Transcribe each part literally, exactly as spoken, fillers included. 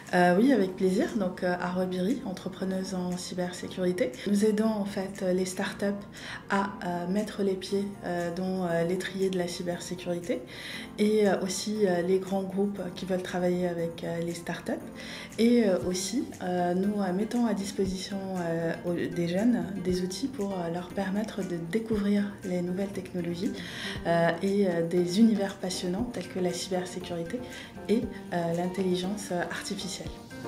Euh, oui, avec plaisir. Donc, euh, Arwa Biri, entrepreneuse en cybersécurité. Nous aidons en fait les startups à euh, mettre les pieds euh, dans euh, l'étrier de la cybersécurité et euh, aussi euh, les grands groupes qui veulent travailler avec euh, les startups. Et euh, aussi, euh, nous euh, mettons à disposition euh, des jeunes des outils pour euh, leur permettre de découvrir les nouvelles technologies euh, et euh, des univers passionnants tels que la cybersécurité et euh, l'intelligence artificielle.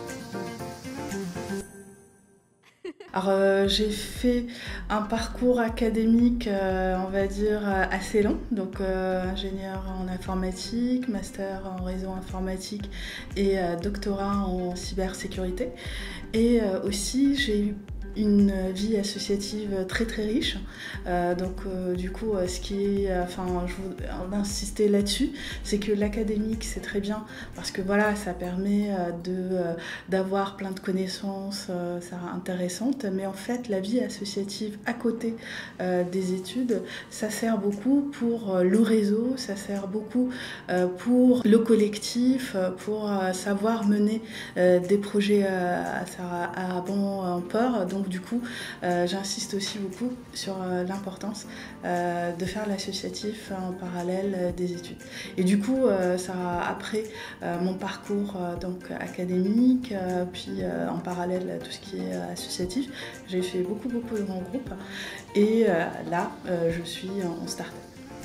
Alors euh, j'ai fait un parcours académique, euh, on va dire, assez long, donc euh, ingénieur en informatique, master en réseau informatique et euh, doctorat en cybersécurité. Et euh, aussi j'ai eu une vie associative très très riche, euh, donc euh, du coup ce qui est, euh, enfin je veux insister là-dessus, c'est que l'académique c'est très bien parce que voilà ça permet euh, de euh, d'avoir plein de connaissances euh, ça intéressantes, mais en fait la vie associative à côté euh, des études, ça sert beaucoup pour euh, le réseau, ça sert beaucoup euh, pour le collectif, pour euh, savoir mener euh, des projets à, à, à bon port. Donc du coup, euh, j'insiste aussi beaucoup sur euh, l'importance euh, de faire l'associatif en parallèle euh, des études. Et du coup, euh, ça après euh, mon parcours euh, donc académique, euh, puis euh, en parallèle tout ce qui est euh, associatif, j'ai fait beaucoup beaucoup de grands groupes. Et euh, là, euh, je suis en start-up.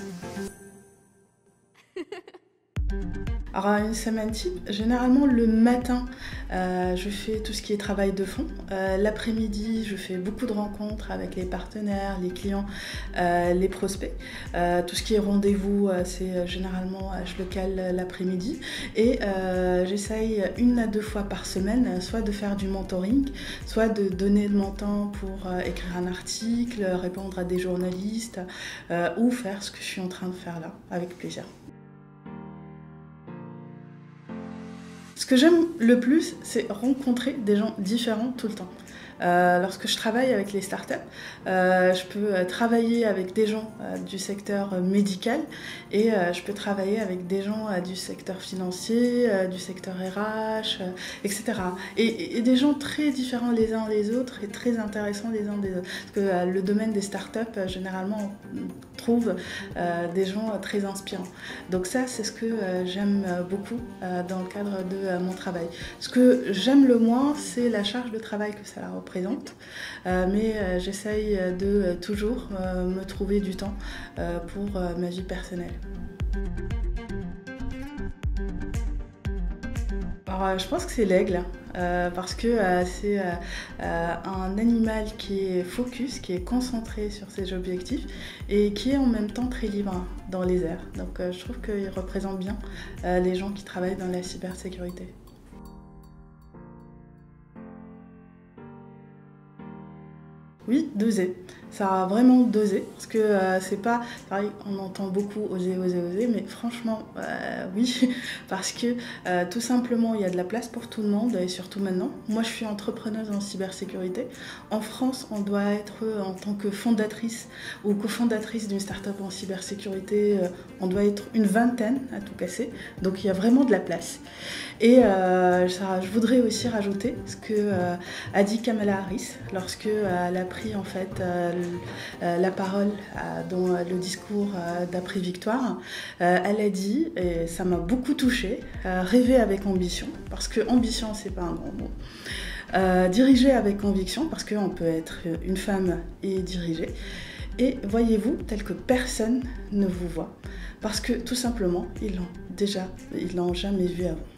Alors une semaine type, généralement le matin euh, je fais tout ce qui est travail de fond, euh, l'après-midi je fais beaucoup de rencontres avec les partenaires, les clients, euh, les prospects, euh, tout ce qui est rendez-vous euh, c'est généralement euh, je le cale l'après-midi et euh, j'essaye une à deux fois par semaine soit de faire du mentoring, soit de donner de mon temps pour euh, écrire un article, répondre à des journalistes euh, ou faire ce que je suis en train de faire là, avec plaisir. Ce que j'aime le plus, c'est rencontrer des gens différents tout le temps. Euh, lorsque je travaille avec les startups, euh, je peux travailler avec des gens euh, du secteur médical et euh, je peux travailler avec des gens euh, du secteur financier, euh, du secteur R H, euh, et cetera. Et, et des gens très différents les uns des autres et très intéressants les uns des autres. Parce que euh, le domaine des startups, euh, généralement, on trouve euh, des gens euh, très inspirants. Donc ça, c'est ce que euh, j'aime beaucoup euh, dans le cadre de euh, mon travail. Ce que j'aime le moins, c'est la charge de travail que ça représente. Présente, euh, mais euh, j'essaye de euh, toujours euh, me trouver du temps euh, pour euh, ma vie personnelle. Alors, euh, je pense que c'est l'aigle, euh, parce que euh, c'est euh, euh, un animal qui est focus, qui est concentré sur ses objectifs et qui est en même temps très libre dans les airs. Donc euh, je trouve qu'il représente bien euh, les gens qui travaillent dans la cybersécurité. Oui, doser. Ça a vraiment dosé, parce que euh, c'est pas, pareil, on entend beaucoup oser, oser, oser, mais franchement, euh, oui, parce que euh, tout simplement, il y a de la place pour tout le monde, et surtout maintenant. Moi, je suis entrepreneuse en cybersécurité. En France, on doit être, en tant que fondatrice ou cofondatrice d'une start-up en cybersécurité, euh, on doit être une vingtaine à tout casser, donc il y a vraiment de la place. Et euh, ça, je voudrais aussi rajouter ce que euh, a dit Kamala Harris lorsque euh, elle a pris en fait euh, la parole dans le discours d'après-victoire. Elle a dit, et ça m'a beaucoup touchée, rêver avec ambition, parce que ambition c'est pas un grand mot. Euh, diriger avec conviction, parce qu'on peut être une femme et diriger. Et voyez-vous tel que personne ne vous voit, parce que tout simplement, ils l'ont déjà, ils l'ont jamais vu avant.